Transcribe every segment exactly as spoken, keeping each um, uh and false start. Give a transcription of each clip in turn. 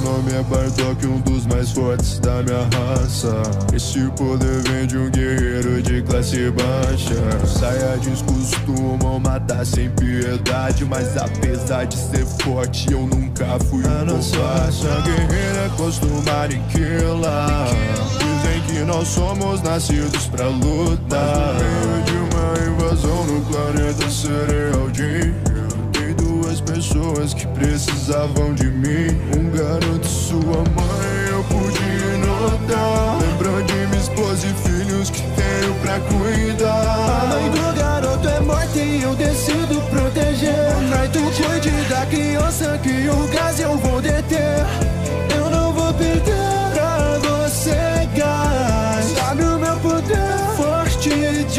nome é Bardock, um dos mais fortes da minha raça. Esse poder vem de um guerreiro de classe baixa. Saiyajins costumam matar sem piedade, mas apesar de ser forte eu nunca fui um nossa raça guerreira costuma aniquilar. Dizem que nós somos nascidos pra lutar. No meio de uma invasão no planeta Cereal Jim, tem duas pessoas que precisavam de mim. Um garoto e sua mãe eu pude notar. Lembrando de minha esposa e filhos que tenho pra cuidar. A mãe do garoto é morta e eu decido proteger. Naito, cuide da criança que o gás eu vou deter. Eu não vou perder pra você, gás. Sabe o meu poder? Forte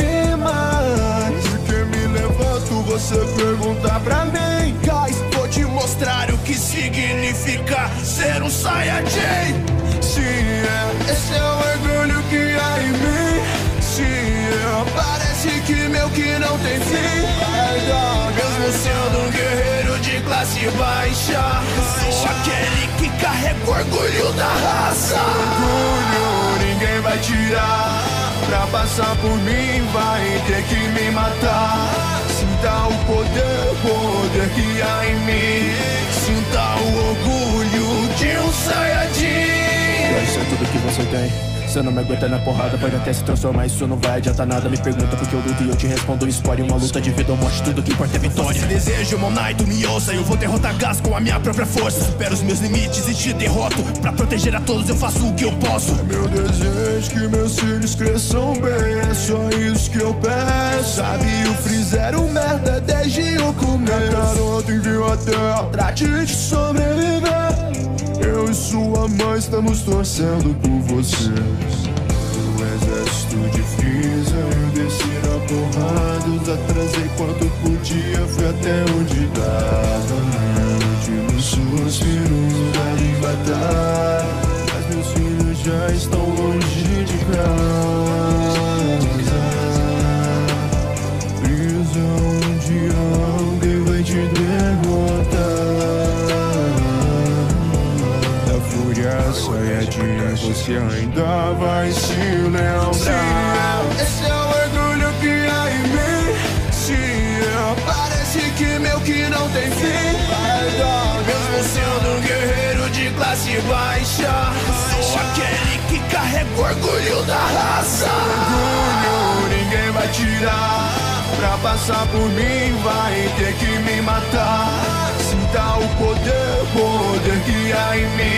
demais. Por que me levanto, você pergunta pra mim? Gás, vou te mostrar o que significa ser um Saiyajin. Sim, é, esse é o orgulho que há em mim. Sim, é, parece que meu que não tem fim. Mesmo sendo um guerreiro de classe baixa, sou aquele que carrega o orgulho da raça. Orgulho ninguém vai tirar. Pra passar por mim vai ter que me matar. Sinta o poder, poder que há em mim. Sinta o orgulho de um Saiyajin. Isso é tudo que você tem. Você não me aguenta na porrada, pode até se transformar, isso não vai adiantar nada. Me pergunta porque eu luto e eu te respondo spoiler. Uma luta de vida ou morte, tudo que importa é vitória. Se desejo, Mon Naito, me ouça. Eu vou derrotar Gás com a minha própria força. Supero os meus limites e te derroto. Pra proteger a todos eu faço o que eu posso. É meu desejo que meus filhos cresçam bem, é só isso que eu peço. Sabe, o Freezer era um merda desde o começo. Garoto enviou a terra, trate de sobreviver. Eu e sua mãe estamos torcendo por vocês. No exército de Freeza eu desci na porrada. Os atrasei quanto podia, fui até onde dava. Últimos suspiros da batalha, mas meus filhos já estão longe de casa. Prisão de alguém vai te derrotar. Saiyajin, você ainda vai se lembrar. Sim, esse é o orgulho que há em mim. Sim, parece que meu que não tem fim. Mesmo sendo um guerreiro de classe baixa, sou aquele que carrega o orgulho da raça. Orgulho ninguém vai tirar. Pra passar por mim vai ter que me matar. Sinta o poder, poder que há em mim.